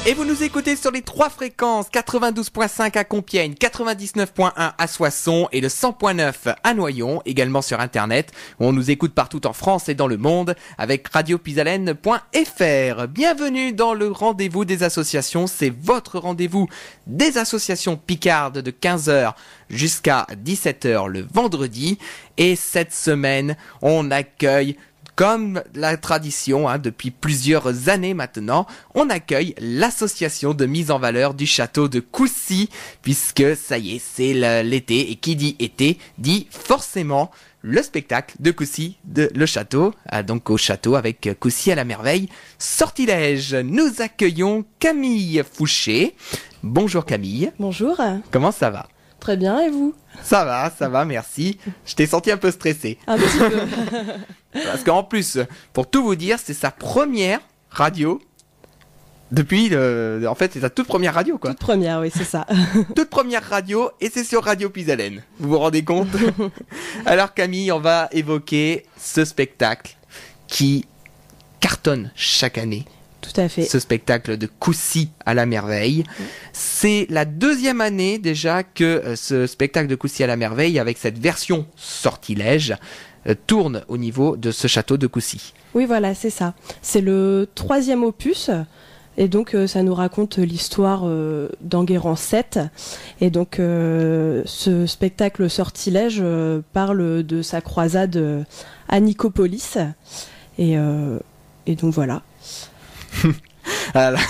Et vous nous écoutez sur les 3 fréquences, 92.5 à Compiègne, 99.1 à Soissons et le 100.9 à Noyon, également sur internet, où on nous écoute partout en France et dans le monde avec radiopisalène.fr. Bienvenue dans le rendez-vous des associations, c'est votre rendez-vous des associations picardes de 15h jusqu'à 17h le vendredi. Et cette semaine, on accueille, comme la tradition depuis plusieurs années maintenant, on accueille l'association de mise en valeur du château de Coucy, puisque ça y est, c'est l'été, et qui dit été dit forcément le spectacle de Coucy, le château, donc au château avec Coucy à la merveille, sortilège. Nous accueillons Camille Fouché. Bonjour Camille. Bonjour. Comment ça va ? Très bien, et vous ? Ça va, merci. Je t'ai senti un peu stressé. Un petit peu. Parce qu'en plus, pour tout vous dire, c'est sa première radio depuis en fait, c'est sa toute première radio, quoi. Toute première, oui, c'est ça. Toute première radio, et c'est sur Radio Pisalène. Vous vous rendez compte ? Alors Camille, on va évoquer ce spectacle qui cartonne chaque année. Tout à fait. Ce spectacle de Coucy à la merveille. C'est la 2e année déjà que ce spectacle de Coucy à la merveille, avec cette version sortilège, tourne au niveau de ce château de Coucy. Oui, voilà, c'est ça. C'est le 3e opus. Et donc, ça nous raconte l'histoire d'Enguerrand VII. Et donc, ce spectacle sortilège parle de sa croisade à Nicopolis. Et donc, voilà. Elle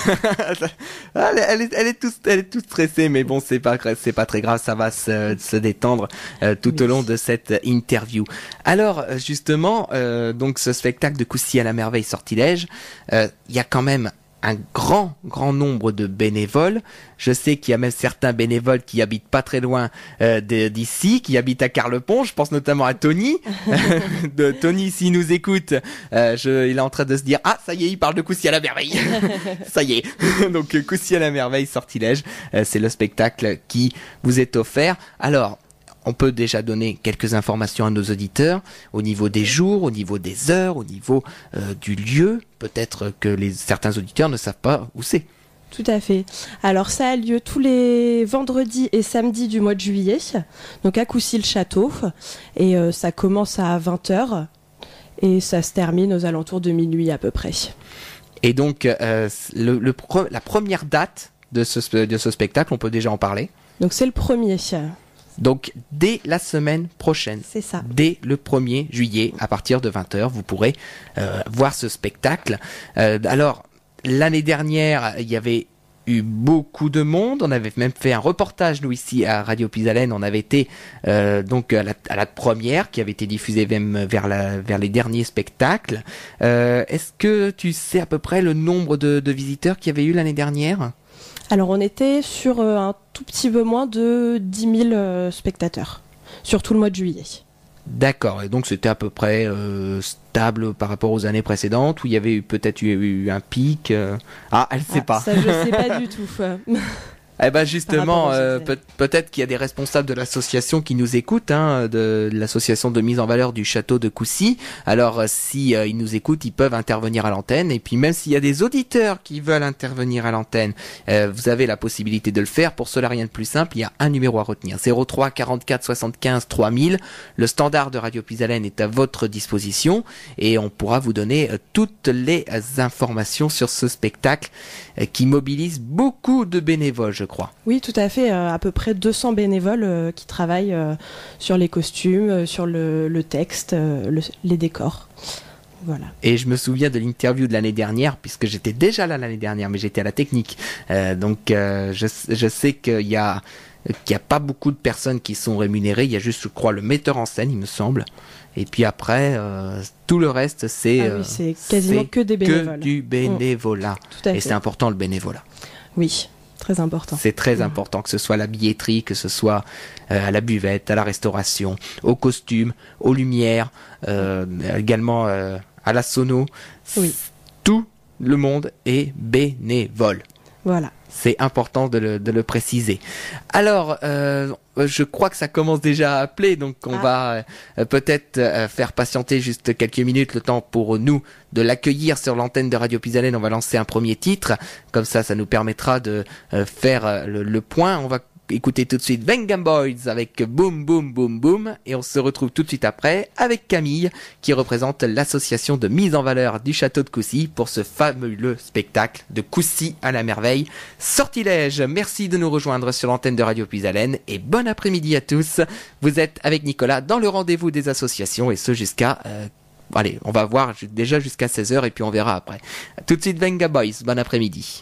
est toute stressée, mais bon, c'est pas très grave, ça va se détendre tout au long de cette interview. Alors justement, donc ce spectacle de Coucy à la merveille sortilège, il y a quand même un grand nombre de bénévoles. Je sais qu'il y a même certains bénévoles qui habitent pas très loin d'ici, qui habitent à Carlepont. Je pense notamment à Tony. Tony, s'il nous écoute, il est en train de se dire « Ah, ça y est, il parle de Coucy à la merveille !» Ça y est. Donc, Coucy à la merveille, sortilège, c'est le spectacle qui vous est offert. Alors, on peut déjà donner quelques informations à nos auditeurs au niveau des jours, au niveau des heures, au niveau du lieu. Peut-être que certains auditeurs ne savent pas où c'est. Tout à fait. Alors ça a lieu tous les vendredis et samedis du mois de juillet, donc à Coucy-le-Château. Et ça commence à 20h et ça se termine aux alentours de minuit à peu près. Et donc la première date de ce spectacle, on peut déjà en parler. Donc c'est le 1er. Donc, dès la semaine prochaine, c'est ça. Dès le 1er juillet, à partir de 20h, vous pourrez voir ce spectacle. Alors, l'année dernière, il y avait eu beaucoup de monde. On avait même fait un reportage, nous, ici, à Radio Pisalène. On avait été donc à la première, qui avait été diffusée même vers les derniers spectacles. Est-ce que tu sais à peu près le nombre de visiteurs qu'il y avait eu l'année dernière ? Alors on était sur un tout petit peu moins de 10 000 spectateurs sur tout le mois de juillet. D'accord, et donc c'était à peu près stable par rapport aux années précédentes, où il y avait peut-être eu un pic. Ah, elle ne sait pas. Ça je ne sais pas du tout. Eh ben justement, peut-être qu'il y a des responsables de l'association qui nous écoutent, de l'association de mise en valeur du château de Coucy. Alors si ils nous écoutent, ils peuvent intervenir à l'antenne. Et puis même s'il y a des auditeurs qui veulent intervenir à l'antenne, vous avez la possibilité de le faire. Pour cela, rien de plus simple, il y a un numéro à retenir, 03 44 75 3000. Le standard de Radio Pisalène est à votre disposition et on pourra vous donner toutes les informations sur ce spectacle qui mobilise beaucoup de bénévoles, je crois. Oui, tout à fait. À peu près 200 bénévoles qui travaillent sur les costumes, sur le texte, les décors. Voilà. Et je me souviens de l'interview de l'année dernière, puisque j'étais déjà là l'année dernière, mais j'étais à la technique. Donc je sais qu'il y a pas beaucoup de personnes qui sont rémunérées. Il y a juste, je crois, le metteur en scène, il me semble. Et puis après, tout le reste, c'est quasiment que des bénévoles. Que du bénévolat. Tout à fait. Et c'est important, le bénévolat. Oui, très important. C'est très important, que ce soit à la billetterie, que ce soit à la buvette, à la restauration, aux costumes, aux lumières, également à la sono. Oui. Tout le monde est bénévole. Voilà. C'est important de le préciser. Alors, je crois que ça commence déjà à appeler, donc on va peut-être faire patienter juste quelques minutes, le temps pour nous de l'accueillir sur l'antenne de Radio Pisalène. On va lancer un premier titre, comme ça nous permettra de faire le point. On va écoutez tout de suite Venga Boys avec Boom Boom Boom Boom et on se retrouve tout de suite après avec Camille qui représente l'association de mise en valeur du château de Coucy pour ce fabuleux spectacle de Coucy à la merveille. Sortilège, merci de nous rejoindre sur l'antenne de Radio Pisalène et bon après-midi à tous. Vous êtes avec Nicolas dans le rendez-vous des associations et ce jusqu'à... allez, on va voir déjà jusqu'à 16h et puis on verra après. Tout de suite Venga Boys, bon après-midi.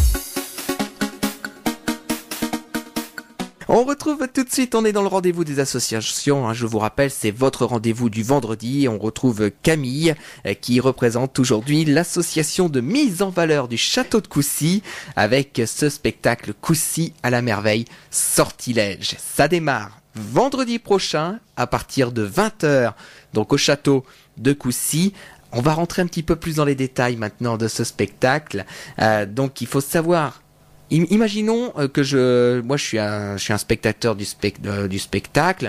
On retrouve tout de suite, on est dans le rendez-vous des associations, je vous rappelle, c'est votre rendez-vous du vendredi. On retrouve Camille qui représente aujourd'hui l'association de mise en valeur du château de Coucy avec ce spectacle Coucy à la merveille, Sortilège. Ça démarre vendredi prochain à partir de 20h, donc au château de Coucy. On va rentrer un petit peu plus dans les détails maintenant de ce spectacle. Donc il faut savoir... Imaginons que je suis un spectateur du spectacle.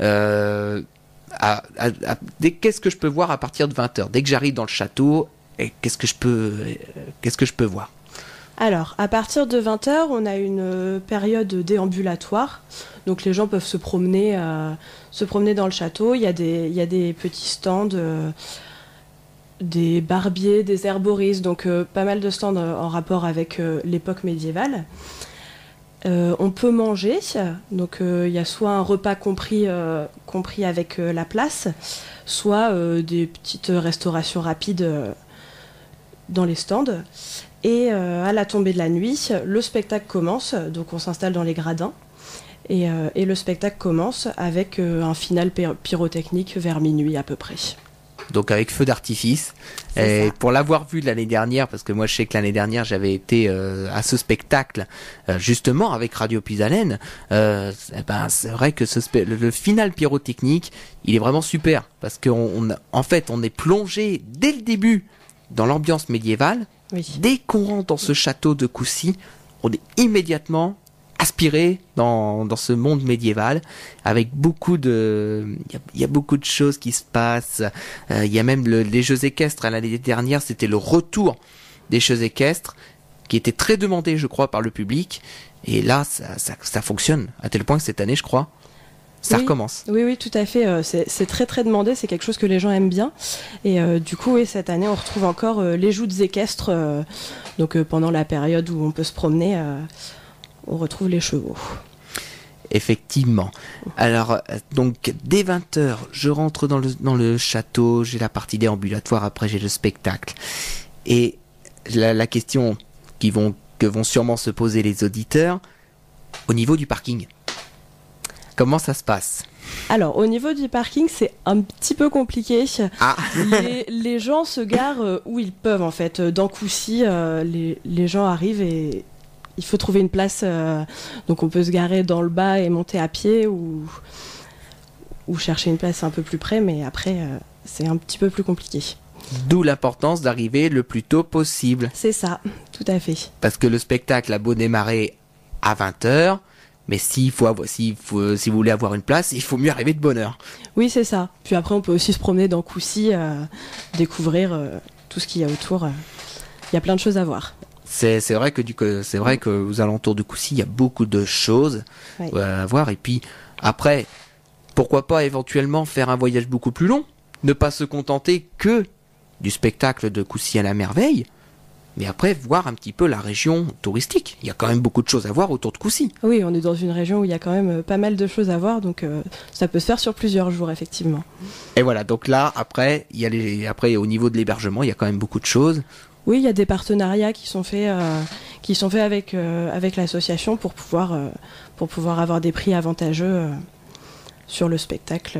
Qu'est-ce que je peux voir à partir de 20h? Dès que j'arrive dans le château, qu'est-ce que je peux voir? Alors, à partir de 20h, on a une période déambulatoire. Donc les gens peuvent se promener dans le château. Il y a des petits stands. Des barbiers, des herboristes, donc pas mal de stands en rapport avec l'époque médiévale. On peut manger, donc il y a soit un repas compris avec la place, soit des petites restaurations rapides dans les stands. Et à la tombée de la nuit, le spectacle commence, donc on s'installe dans les gradins. Et le spectacle commence avec un final pyrotechnique vers minuit à peu près. Donc avec feu d'artifice. Et pour l'avoir vu l'année dernière, parce que moi je sais que l'année dernière j'avais été à ce spectacle justement avec Radio Pisalène, c'est vrai que le final pyrotechnique, il est vraiment super parce en fait on est plongé dès le début dans l'ambiance médiévale. Oui. Dès qu'on rentre dans ce château de Coucy, on est immédiatement aspiré dans ce monde médiéval avec beaucoup de il y a beaucoup de choses qui se passent. Il y a même les jeux équestres. L'année dernière c'était le retour des jeux équestres qui était très demandé je crois par le public et là ça fonctionne à tel point que cette année je crois ça recommence. Oui, tout à fait. C'est très très demandé, c'est quelque chose que les gens aiment bien. Et du coup, oui, cette année, on retrouve encore les joutes équestres. Donc pendant la période où on peut se promener, on retrouve les chevaux. Effectivement. Alors, donc, dès 20h, je rentre dans le château, j'ai la partie déambulatoire, après j'ai le spectacle. Et la question que vont sûrement se poser les auditeurs, au niveau du parking, comment ça se passe ? Alors, au niveau du parking, c'est un petit peu compliqué. Les gens se garent où ils peuvent, en fait. Dans Coucy, les gens arrivent et il faut trouver une place. Donc, on peut se garer dans le bas et monter à pied ou chercher une place un peu plus près. Mais après, c'est un petit peu plus compliqué. D'où l'importance d'arriver le plus tôt possible. C'est ça, tout à fait. Parce que le spectacle a beau démarrer à 20h, mais si vous voulez avoir une place, il faut mieux arriver de bonne heure. Oui, c'est ça. Puis après, on peut aussi se promener dans Coucy, découvrir tout ce qu'il y a autour. Il y a plein de choses à voir. C'est vrai que aux alentours de Coucy, il y a beaucoup de choses à voir. Et puis après, pourquoi pas éventuellement faire un voyage beaucoup plus long, ne pas se contenter que du spectacle de Coucy à la merveille, mais après voir un petit peu la région touristique. Il y a quand même beaucoup de choses à voir autour de Coucy. Oui, on est dans une région où il y a quand même pas mal de choses à voir, donc ça peut se faire sur plusieurs jours, effectivement. Et voilà, donc là, après, après au niveau de l'hébergement, il y a quand même beaucoup de choses. Oui, il y a des partenariats qui sont faits avec l'association pour pouvoir avoir des prix avantageux sur le spectacle.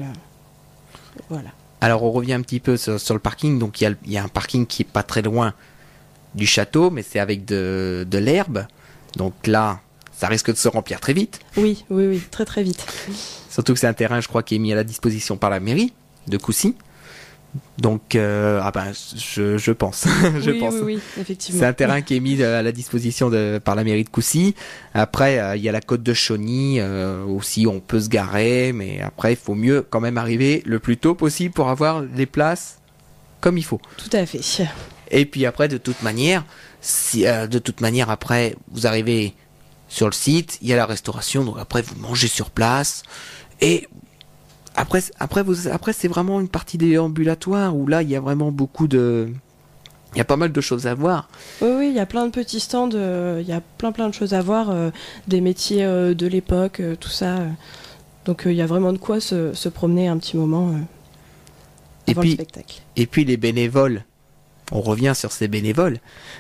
Voilà. Alors on revient un petit peu sur le parking. Donc il y a un parking qui est pas très loin du château, mais c'est avec de l'herbe. Donc là, ça risque de se remplir très vite. Oui, très très vite. Surtout que c'est un terrain, je crois, qui est mis à la disposition par la mairie de Coucy. Donc, je pense. Je pense. Oui, effectivement. C'est un terrain qui est mis à la disposition par la mairie de Coucy. Après, il y a la côte de Chauny, aussi on peut se garer, mais après, il faut mieux quand même arriver le plus tôt possible pour avoir les places comme il faut. Tout à fait. Et puis après, de toute manière, après, vous arrivez sur le site, il y a la restauration, donc après, vous mangez sur place. Et après, c'est vraiment une partie déambulatoire où là, il y a vraiment il y a pas mal de choses à voir. Oui, il y a plein de petits stands, il y a plein de choses à voir, des métiers de l'époque, tout ça. Donc il y a vraiment de quoi se promener un petit moment avant le spectacle. Et puis les bénévoles, on revient sur ces bénévoles.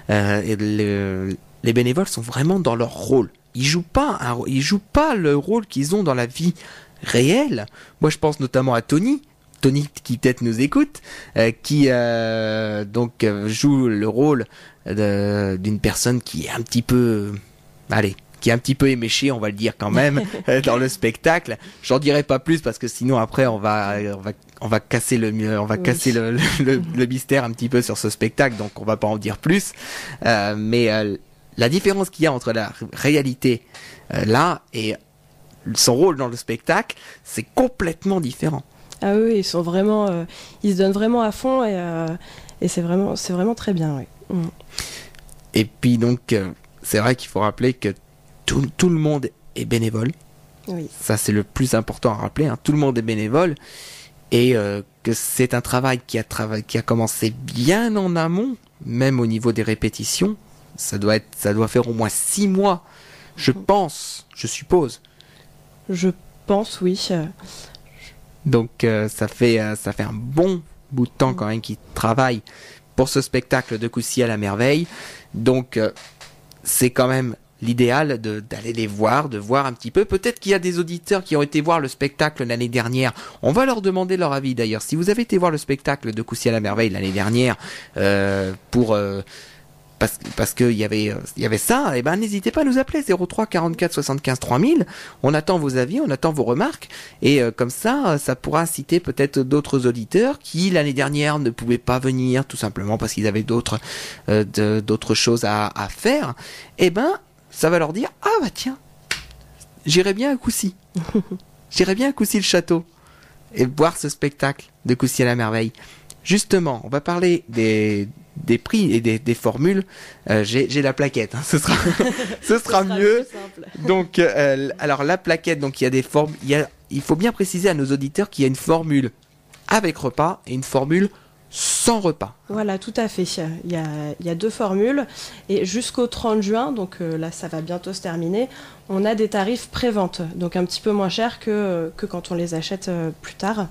Les bénévoles sont vraiment dans leur rôle. Ils jouent pas le rôle qu'ils ont dans la vie réelle. Moi, je pense notamment à Tony qui peut-être nous écoute, qui joue le rôle d'une personne qui est un petit peu, éméchée, on va le dire quand même, dans le spectacle. J'en dirai pas plus parce que sinon après on va casser le mystère un petit peu sur ce spectacle, donc on va pas en dire plus. Mais la différence qu'il y a entre la réalité là et son rôle dans le spectacle, c'est complètement différent. Ah oui, ils sont vraiment, ils se donnent vraiment à fond et c'est vraiment très bien. Oui. Mm. Et puis donc, c'est vrai qu'il faut rappeler que tout le monde est bénévole. Oui. Ça, c'est le plus important à rappeler. Hein. Tout le monde est bénévole et que c'est un travail qui a commencé bien en amont, même au niveau des répétitions. Ça doit faire au moins 6 mois, je suppose. Je pense, oui. Donc ça fait un bon bout de temps quand même qu'ils travaillent pour ce spectacle de Coucy à la merveille. Donc c'est quand même l'idéal d'aller les voir, de voir un petit peu. Peut-être qu'il y a des auditeurs qui ont été voir le spectacle l'année dernière. On va leur demander leur avis d'ailleurs. Si vous avez été voir le spectacle de Coucy à la merveille l'année dernière parce que il y avait ça, et ben n'hésitez pas à nous appeler 03 44 75 3000. On attend vos avis, on attend vos remarques et comme ça pourra inciter peut-être d'autres auditeurs qui l'année dernière ne pouvaient pas venir tout simplement parce qu'ils avaient d'autres choses à faire. Et ben ça va leur dire tiens, j'irai bien à Coucy. J'irai bien à Coucy le château et voir ce spectacle de Coucy à la merveille. Justement, on va parler des prix et des formules. J'ai la plaquette, hein. ce sera mieux. Donc alors la plaquette, donc il y a des formes, il faut bien préciser à nos auditeurs qu'il y a une formule avec repas et une formule sans repas. Voilà, tout à fait. Il y a 2 formules et jusqu'au 30 juin, donc là ça va bientôt se terminer, on a des tarifs pré-vente, donc un petit peu moins chers que quand on les achète plus tard.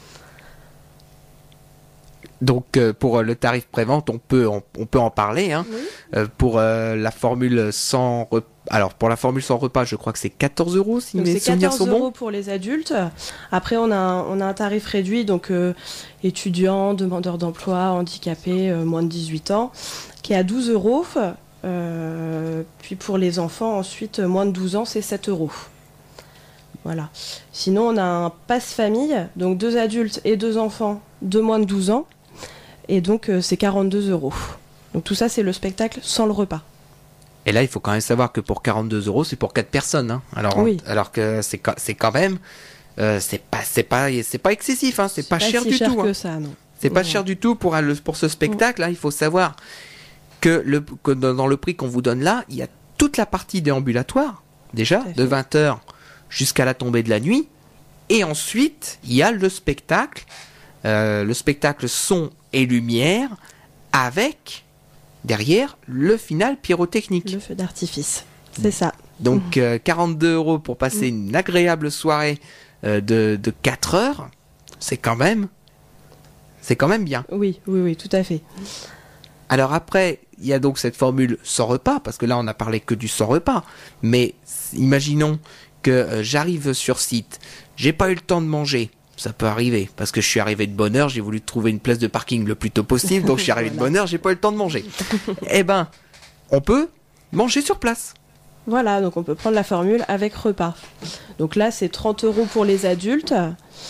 Donc pour le tarif prévente, on peut en parler. Hein. Oui. Pour la formule sans repas, alors pour la formule sans repas, je crois que c'est 14 € si mes souvenirs sont bons. 14 € pour les adultes. Après, on a un tarif réduit, donc étudiants, demandeurs d'emploi, handicapés, moins de 18 ans, qui est à 12 €. Puis pour les enfants, ensuite, moins de 12 ans, c'est 7 €. Voilà. Sinon, on a un pass famille, donc 2 adultes et 2 enfants de moins de 12 ans. Et donc, c'est 42 €. Donc tout ça, c'est le spectacle sans le repas. Et là, il faut quand même savoir que pour 42 €, c'est pour 4 personnes. Hein. Alors que c'est quand même... c'est pas excessif, hein. C'est pas cher du tout. Que ça, non. C'est pas cher du tout pour ce spectacle. Hein. Il faut savoir que dans le prix qu'on vous donne là, il y a toute la partie déambulatoire, déjà, de 20h jusqu'à la tombée de la nuit. Et ensuite, il y a le spectacle son et lumière, avec, derrière, le final pyrotechnique. Le feu d'artifice, c'est ça. Donc 42 € pour passer une agréable soirée de 4 heures, c'est quand même bien. Oui, tout à fait. Alors après, il y a donc cette formule sans repas, parce que là on n'a parlé que du sans repas, mais imaginons que j'arrive sur site, j'ai pas eu le temps de manger. Ça peut arriver, parce que je suis arrivé de bonne heure, j'ai voulu trouver une place de parking le plus tôt possible, donc je suis arrivé de bonne heure, j'ai pas eu le temps de manger. Eh ben, on peut manger sur place. Voilà, donc on peut prendre la formule avec repas. Donc là, c'est 30 € pour les adultes,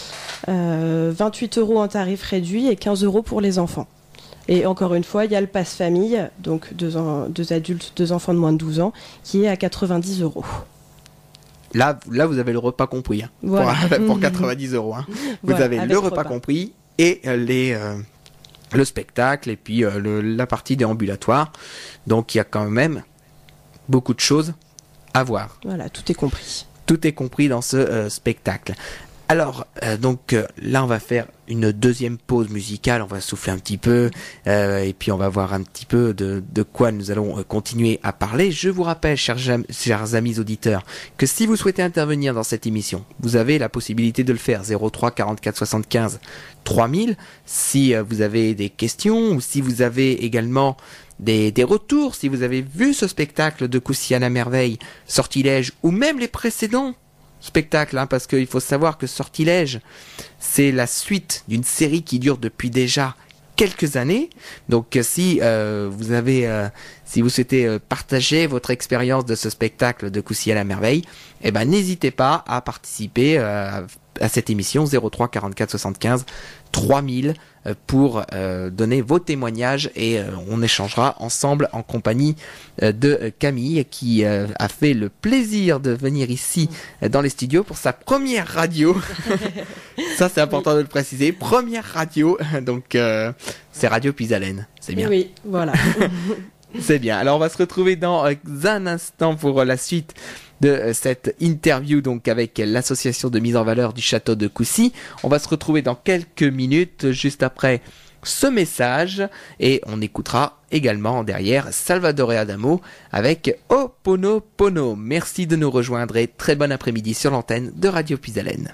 28 € en tarif réduit et 15 € pour les enfants. Et encore une fois, il y a le pass famille, donc 2 adultes, 2 enfants de moins de 12 ans, qui est à 90 €. Là, vous avez le repas compris, hein, Voilà. pour 90 €. Hein. Vous Voilà, avez avec le repas compris et le spectacle et puis la partie déambulatoire. Donc il y a quand même beaucoup de choses à voir. Voilà, tout est compris. Tout est compris dans ce spectacle. Alors, là, on va faire une deuxième pause musicale. On va souffler un petit peu et puis on va voir un petit peu de quoi nous allons continuer à parler. Je vous rappelle, chers amis auditeurs, que si vous souhaitez intervenir dans cette émission, vous avez la possibilité de le faire. 03 44 75 3000. Si vous avez des questions ou si vous avez également des retours, si vous avez vu ce spectacle de Coucy à la merveille, Sortilège ou même les précédents spectacle, hein, parce qu'il faut savoir que Sortilège, c'est la suite d'une série qui dure depuis déjà quelques années. Donc si vous souhaitez partager votre expérience de ce spectacle de Coucy à la merveille, n'hésitez pas à participer à cette émission 03 44 75 3000 pour donner vos témoignages et on échangera ensemble en compagnie de Camille qui a fait le plaisir de venir ici dans les studios pour sa première radio. Ça c'est important de le préciser, première radio, donc c'est Radio Pisalène, c'est bien. Oui, voilà. C'est bien. Alors on va se retrouver dans un instant pour la suite de cette interview donc avec l'association de mise en valeur du château de Coucy. On va se retrouver dans quelques minutes juste après ce message et on écoutera également derrière Salvatore Adamo avec Ho'oponopono. Merci de nous rejoindre et très bon après-midi sur l'antenne de Radio Pisalène.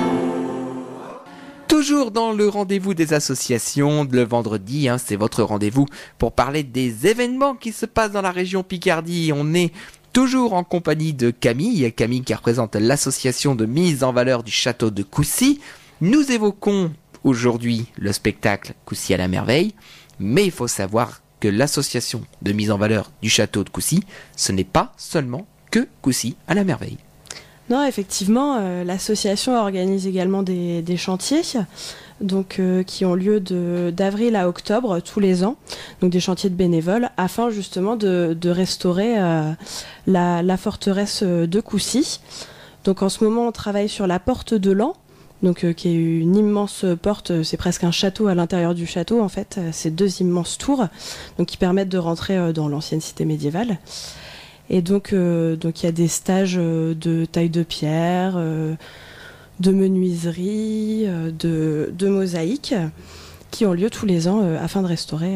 Toujours dans le rendez-vous des associations, le vendredi, c'est votre rendez-vous pour parler des événements qui se passent dans la région Picardie. On est toujours en compagnie de Camille qui représente l'association de mise en valeur du château de Coucy. Nous évoquons aujourd'hui le spectacle Coucy à la merveille, mais il faut savoir que l'association de mise en valeur du château de Coucy, ce n'est pas seulement que Coucy à la merveille. Non, effectivement, l'association organise également des chantiers donc, qui ont lieu d'avril à octobre tous les ans, donc des chantiers de bénévoles, afin justement de restaurer la forteresse de Coucy. Donc en ce moment, on travaille sur la porte de l'An, donc, qui est une immense porte, c'est presque un château à l'intérieur du château en fait, c'est 2 immenses tours donc, qui permettent de rentrer dans l'ancienne cité médiévale. Et donc il y a des stages de taille de pierre, de menuiserie, de mosaïque qui ont lieu tous les ans afin de restaurer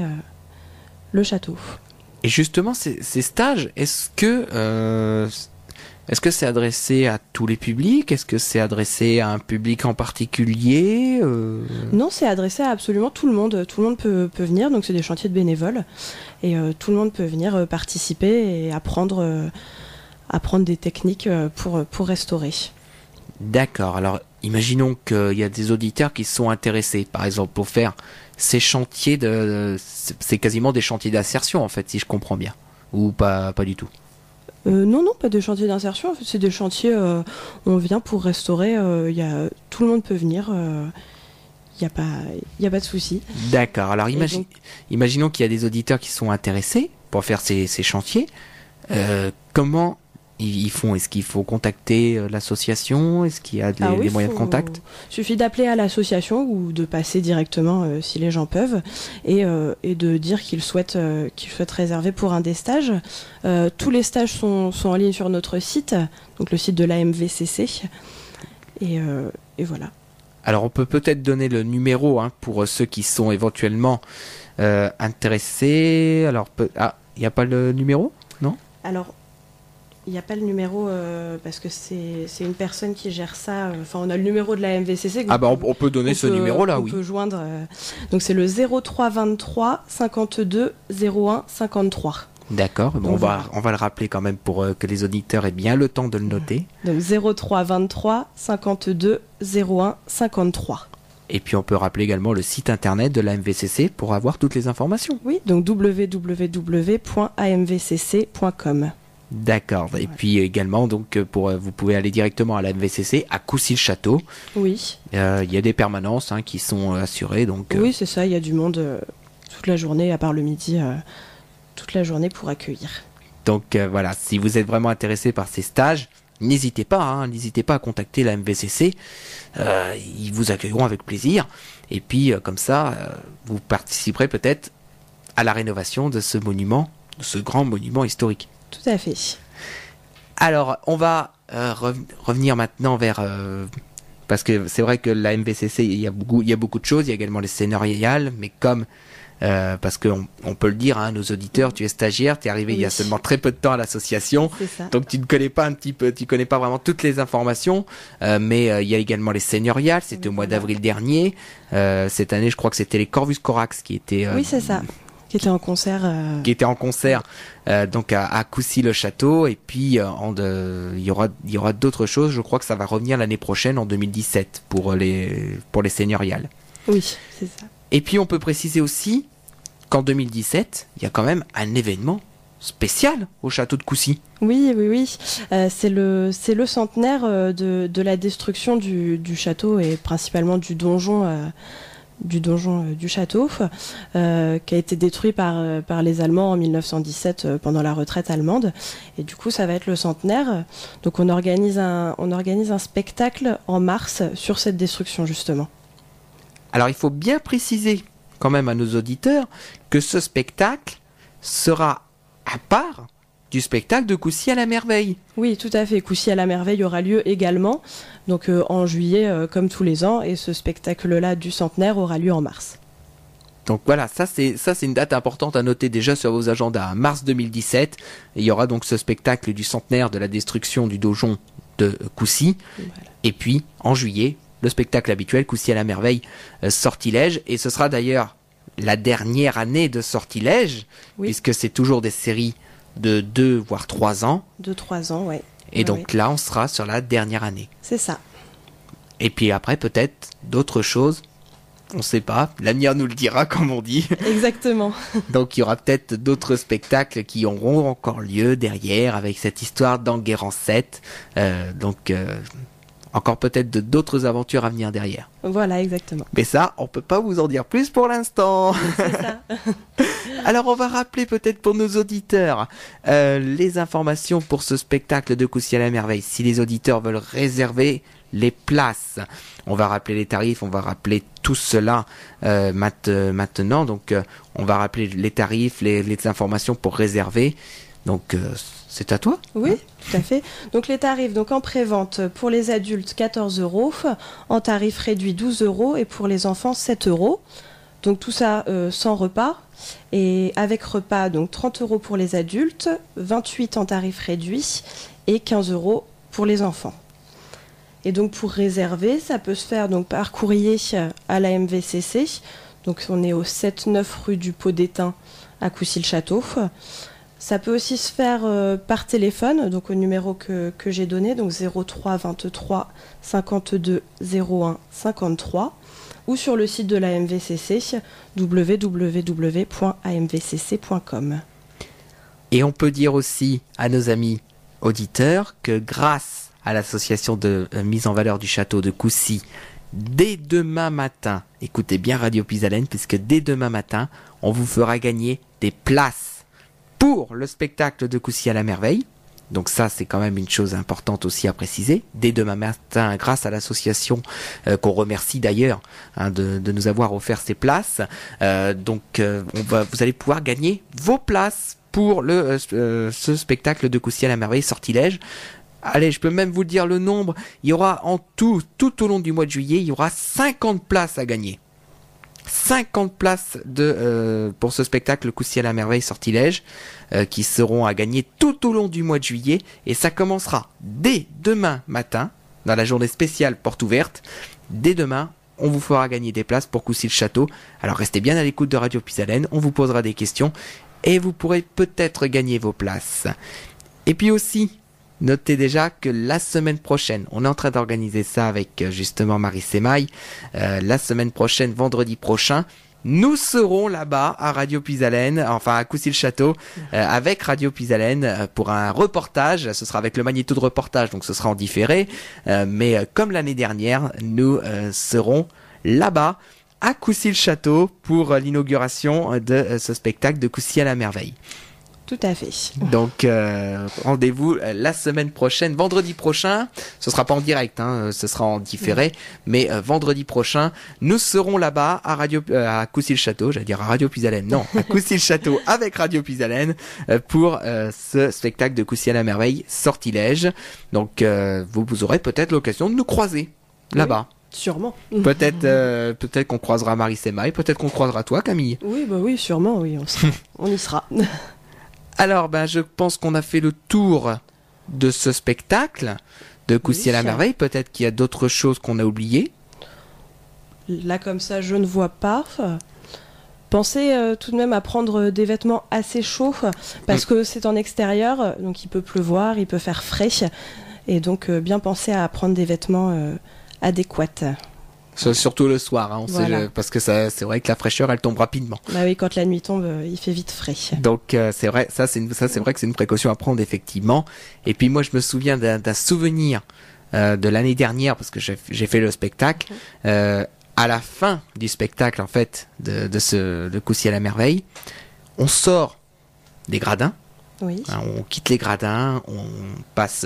le château. Et justement, ces stages, est-ce que c'est adressé à tous les publics? Est-ce que c'est adressé à un public en particulier? Non, c'est adressé à absolument tout le monde. Tout le monde peut venir, donc c'est des chantiers de bénévoles. Et tout le monde peut venir participer et apprendre des techniques pour restaurer. D'accord. Alors, imaginons qu'il y a des auditeurs qui sont intéressés, par exemple, pour faire ces chantiers c'est quasiment des chantiers d'insertion, en fait, si je comprends bien. Ou pas du tout? Non, pas des chantiers d'insertion. En fait, c'est des chantiers, on vient pour restaurer. Tout le monde peut venir. Il n'y a pas de souci. D'accord. Alors, imaginons qu'il y a des auditeurs qui sont intéressés pour faire ces chantiers. Comment ils font? Est-ce qu'il faut contacter l'association? Est-ce qu'il y a des moyens de contact? Il suffit d'appeler à l'association ou de passer directement si les gens peuvent et de dire qu'ils souhaitent réserver pour un des stages. Tous les stages sont en ligne sur notre site, donc le site de l'AMVCC. Et voilà. Alors on peut peut-être donner le numéro pour ceux qui sont éventuellement intéressés. Alors il n'y a pas le numéro, non? Alors il n'y a pas le numéro parce que c'est une personne qui gère ça. Enfin, on a le numéro de la MVCC. On peut donner ce numéro-là, oui. On peut joindre. Donc c'est le 03 23 52 01 53. D'accord. On va le rappeler quand même pour que les auditeurs aient bien le temps de le noter. Donc 03 23 52 01 53. Et puis on peut rappeler également le site internet de la MVCC pour avoir toutes les informations. Oui, donc www.amvcc.com. D'accord. Et puis également, donc, vous pouvez aller directement à la MVCC, à Coucy-le-Château. Oui. Il y a des permanences qui sont assurées. Donc, Oui, c'est ça. Il y a du monde toute la journée, à part le midi, toute la journée pour accueillir. Donc voilà, si vous êtes vraiment intéressé par ces stages, n'hésitez pas à contacter la MVCC. Ils vous accueilleront avec plaisir. Et puis comme ça, vous participerez peut-être à la rénovation de ce monument, de ce grand monument historique. Tout à fait. Alors, on va revenir maintenant vers... parce que c'est vrai que la MVCC, il y a beaucoup de choses. Il y a également les seigneuriales, mais comme... parce qu'on peut le dire, nos auditeurs, tu es stagiaire, tu es arrivé il y a seulement très peu de temps à l'association, donc tu ne connais pas tu connais pas vraiment toutes les informations, mais il y a également les seigneuriales, c'était au mois d'avril dernier. Cette année, je crois que c'était les Corvus Corax qui étaient... oui, c'est ça. Qui était en concert. Donc à Coucy-le-Château, et puis il y aura d'autres choses. Je crois que ça va revenir l'année prochaine, en 2017, pour les seigneuriales. Oui, c'est ça. Et puis on peut préciser aussi qu'en 2017, il y a quand même un événement spécial au château de Coucy. Oui. C'est le centenaire de la destruction du château, et principalement du donjon du château, qui a été détruit par les Allemands en 1917 pendant la retraite allemande. Et du coup, ça va être le centenaire. Donc on organise un spectacle en mars sur cette destruction, justement. Alors il faut bien préciser quand même à nos auditeurs que ce spectacle sera à part du spectacle de Coucy à la merveille. Oui, tout à fait. Coucy à la merveille aura lieu également, donc en juillet comme tous les ans, et ce spectacle-là du centenaire aura lieu en mars. Donc voilà, ça c'est une date importante à noter déjà sur vos agendas. Mars 2017, il y aura donc ce spectacle du centenaire de la destruction du donjon de Coucy. Voilà. Et puis en juillet, le spectacle habituel Coucy à la merveille, Sortilège, et ce sera d'ailleurs la dernière année de Sortilège, puisque c'est toujours des séries de 2 voire 3 ans. De 3 ans, ouais. Et donc là, on sera sur la dernière année. C'est ça. Et puis après, peut-être d'autres choses. On ne sait pas. L'avenir nous le dira, comme on dit. Exactement. Donc il y aura peut-être d'autres spectacles qui auront encore lieu derrière, avec cette histoire d'Enguerrand 7. Encore peut-être d'autres aventures à venir derrière. Voilà, exactement. Mais ça, on peut pas vous en dire plus pour l'instant. C'est ça. Alors on va rappeler peut-être pour nos auditeurs les informations pour ce spectacle de Coucy à la merveille. Si les auditeurs veulent réserver les places, on va rappeler les tarifs, on va rappeler tout cela maintenant. Donc on va rappeler les tarifs, les informations pour réserver. Donc c'est à toi? Oui, tout à fait. Donc les tarifs, donc en prévente pour les adultes 14 €, en tarif réduit 12 €, et pour les enfants 7 €. Donc tout ça sans repas, et avec repas, donc 30 € pour les adultes, 28 € en tarif réduit et 15 € pour les enfants. Et donc pour réserver, ça peut se faire donc par courrier à la MVCC. Donc on est au 7-9 rue du Pot d'Étain à Coucy-le-Château. Ça peut aussi se faire par téléphone, donc au numéro que j'ai donné, donc 03 23 52 01 53, ou sur le site de la MVCC, www.amvcc.com. Et on peut dire aussi à nos amis auditeurs que grâce à l'association de mise en valeur du château de Coucy, dès demain matin, écoutez bien Radio Pisalène, puisque dès demain matin, on vous fera gagner des places pour le spectacle de Coucy à la merveille. Donc ça, c'est quand même une chose importante aussi à préciser. Dès demain matin, grâce à l'association qu'on remercie d'ailleurs de nous avoir offert ces places, vous allez pouvoir gagner vos places pour ce spectacle de Coucy à la merveille, Sortilège. Allez, je peux même vous dire le nombre. Il y aura en tout au long du mois de juillet, il y aura 50 places à gagner. 50 places pour ce spectacle Coucy à la merveille Sortilège qui seront à gagner tout au long du mois de juillet, et ça commencera dès demain matin dans la journée spéciale porte ouverte. Dès demain, on vous fera gagner des places pour Coucy-le-Château. Alors restez bien à l'écoute de Radio Pisalène, on vous posera des questions et vous pourrez peut-être gagner vos places. Et puis aussi, notez déjà que la semaine prochaine, on est en train d'organiser ça avec justement Marie Semaille, la semaine prochaine, vendredi prochain, nous serons là-bas à Radio Pisalène, enfin à Coucy-le-Château, avec Radio Pisalène pour un reportage. Ce sera avec le magnéto de reportage, donc ce sera en différé. Mais comme l'année dernière, nous serons là-bas à Coucy-le-Château pour l'inauguration de ce spectacle de Coucy à la merveille. Tout à fait. Donc rendez-vous la semaine prochaine, vendredi prochain. Ce sera pas en direct, ce sera en différé, mais vendredi prochain, nous serons là-bas à Coucy-le-Château, j'allais dire à Radio Pisalène, non, à Coucy-le-Château avec Radio Pisalène pour ce spectacle de Coucy à la merveille, Sortilège. Donc vous aurez peut-être l'occasion de nous croiser là-bas. Oui. Sûrement. Peut-être qu'on croisera Marie Semaille, peut-être qu'on croisera toi, Camille. Oui, sûrement, oui, on y sera. Alors, je pense qu'on a fait le tour de ce spectacle de Coucy à la merveille. Peut-être qu'il y a d'autres choses qu'on a oubliées. Là, comme ça, je ne vois pas. Pensez tout de même à prendre des vêtements assez chauds, parce que c'est en extérieur, donc il peut pleuvoir, il peut faire frais. Et donc, bien penser à prendre des vêtements adéquates. Surtout le soir, voilà. Parce que c'est vrai que la fraîcheur, elle tombe rapidement. Bah oui, quand la nuit tombe, il fait vite frais. Donc c'est vrai, c'est vrai que c'est une précaution à prendre effectivement. Et puis moi, je me souviens d'un souvenir de l'année dernière, parce que j'ai fait le spectacle. À la fin du spectacle, en fait, de Coucy à la merveille, on sort des gradins. Oui. On quitte les gradins, on passe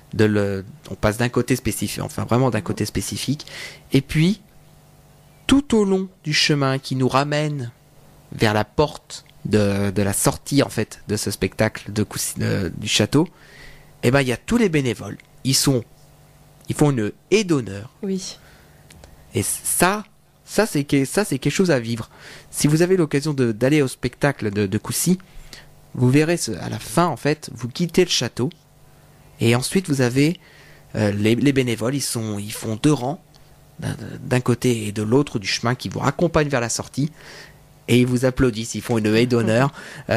d'un côté spécifique, enfin vraiment d'un côté spécifique, et puis tout au long du chemin qui nous ramène vers la porte de la sortie en fait de ce spectacle du château, il y a tous les bénévoles. Ils font une haie d'honneur. Oui. Et ça c'est quelque chose à vivre. Si vous avez l'occasion d'aller au spectacle de Coucy, vous verrez à la fin en fait, vous quittez le château. Et ensuite, vous avez les bénévoles, ils font 2 rangs, d'un côté et de l'autre du chemin, qui vous raccompagnent vers la sortie, et ils vous applaudissent, ils font une haie d'honneur.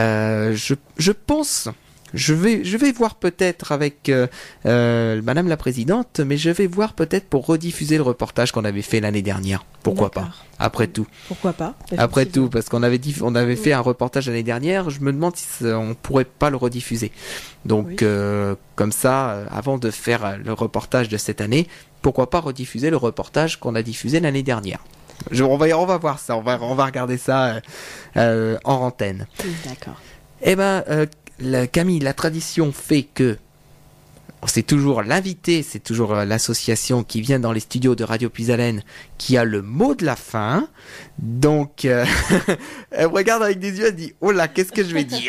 Je pense, je vais voir peut-être avec Madame la Présidente, mais je vais voir peut-être pour rediffuser le reportage qu'on avait fait l'année dernière. Pourquoi pas ? Après tout. Pourquoi pas ? Après tout, parce qu'on avait fait un reportage l'année dernière, je me demande si on pourrait pas le rediffuser. Donc, comme ça, avant de faire le reportage de cette année, pourquoi pas rediffuser le reportage qu'on a diffusé l'année dernière. On va voir ça, on va regarder ça en antenne. D'accord. Camille, la tradition fait que c'est toujours l'invité, c'est toujours l'association qui vient dans les studios de Radio Pisalène qui a le mot de la fin. Donc, elle me regarde avec des yeux, elle dit « Oh là, qu'est-ce que je vais dire ?»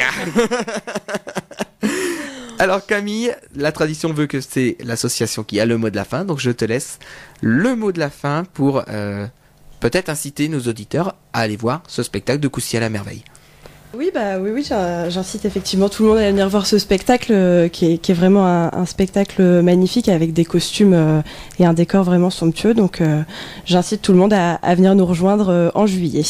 Alors Camille, la tradition veut que c'est l'association qui a le mot de la fin, donc je te laisse le mot de la fin pour peut-être inciter nos auditeurs à aller voir ce spectacle de Coucy à la merveille. Oui, j'incite effectivement tout le monde à venir voir ce spectacle qui est vraiment un spectacle magnifique avec des costumes et un décor vraiment somptueux. Donc j'incite tout le monde à venir nous rejoindre en juillet.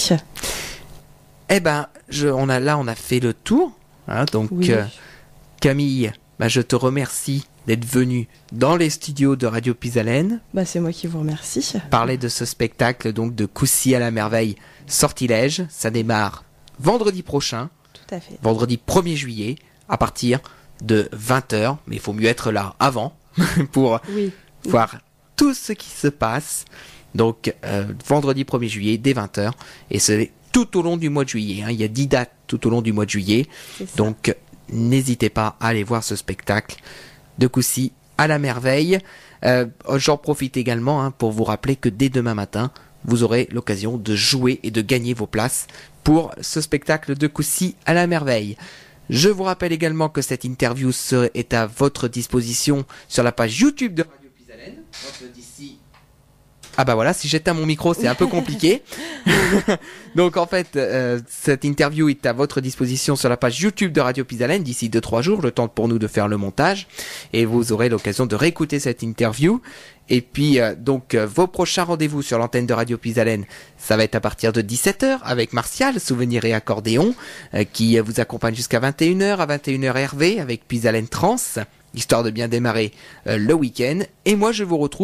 On a fait le tour. Donc oui. Camille, je te remercie d'être venue dans les studios de Radio Pisalène. C'est moi qui vous remercie. Parler de ce spectacle donc de Coucy à la merveille, Sortilège. Ça démarre vendredi prochain, tout à fait. Vendredi 1er juillet, à partir de 20h, mais il faut mieux être là avant pour voir tout ce qui se passe. Donc, vendredi 1er juillet, dès 20h, et c'est tout au long du mois de juillet. Il y a 10 dates tout au long du mois de juillet. Donc, n'hésitez pas à aller voir ce spectacle de Coucy à la merveille. J'en profite également pour vous rappeler que dès demain matin, vous aurez l'occasion de jouer et de gagner vos places pour ce spectacle de Coucy à la merveille. Je vous rappelle également que cette interview est à votre disposition sur la page YouTube de Radio Pisalène. D'ici... voilà, si j'éteins mon micro, c'est un peu compliqué. Donc en fait, cette interview est à votre disposition sur la page YouTube de Radio Pisalène d'ici 2-3 jours, le temps pour nous de faire le montage. Et vous aurez l'occasion de réécouter cette interview. Et puis, vos prochains rendez-vous sur l'antenne de Radio Pisalène, ça va être à partir de 17h avec Martial, Souvenirs et Accordéon, qui vous accompagne jusqu'à 21h. À 21h, Hervé avec Pisalène Trans, histoire de bien démarrer le week-end. Et moi, je vous retrouve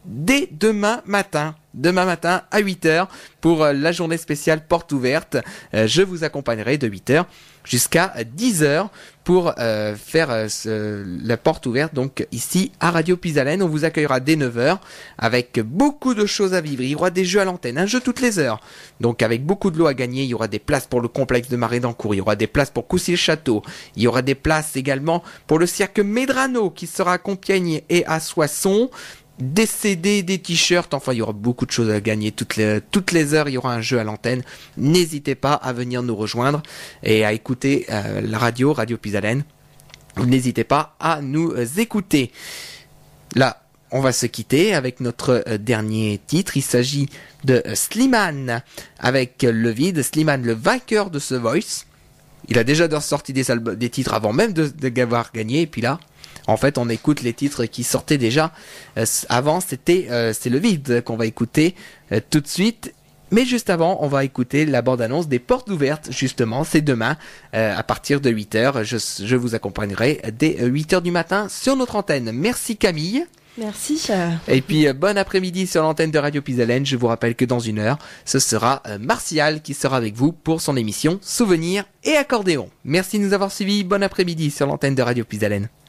dès demain matin. Demain matin à 8h pour la journée spéciale porte ouverte. Je vous accompagnerai de 8h jusqu'à 10h pour faire la porte ouverte donc ici à Radio Pisalène. On vous accueillera dès 9h avec beaucoup de choses à vivre. Il y aura des jeux à l'antenne, un jeu toutes les heures. Donc avec beaucoup de lots à gagner, il y aura des places pour le complexe de Marédancourt, il y aura des places pour Coucy-le-Château, il y aura des places également pour le cirque Medrano qui sera à Compiègne et à Soissons. Des CD, des t-shirts, enfin il y aura beaucoup de choses à gagner toutes les heures, il y aura un jeu à l'antenne. N'hésitez pas à venir nous rejoindre et à écouter la Radio Pisalène. N'hésitez pas à nous écouter. Là, on va se quitter avec notre dernier titre. Il s'agit de Slimane avec Le Vide. Slimane, le vainqueur de The Voice. Il a déjà sorti des titres avant même d'avoir gagné, et puis là, en fait, on écoute les titres qui sortaient déjà avant. C'est Le Vide qu'on va écouter tout de suite. Mais juste avant, on va écouter la bande-annonce des portes ouvertes. Justement, c'est demain à partir de 8h. Je vous accompagnerai dès 8h du matin sur notre antenne. Merci Camille. Merci. Et puis bon après-midi sur l'antenne de Radio Pisalène. Je vous rappelle que dans une heure, ce sera Martial qui sera avec vous pour son émission Souvenirs et accordéon. Merci de nous avoir suivis. Bon après-midi sur l'antenne de Radio Pisalène.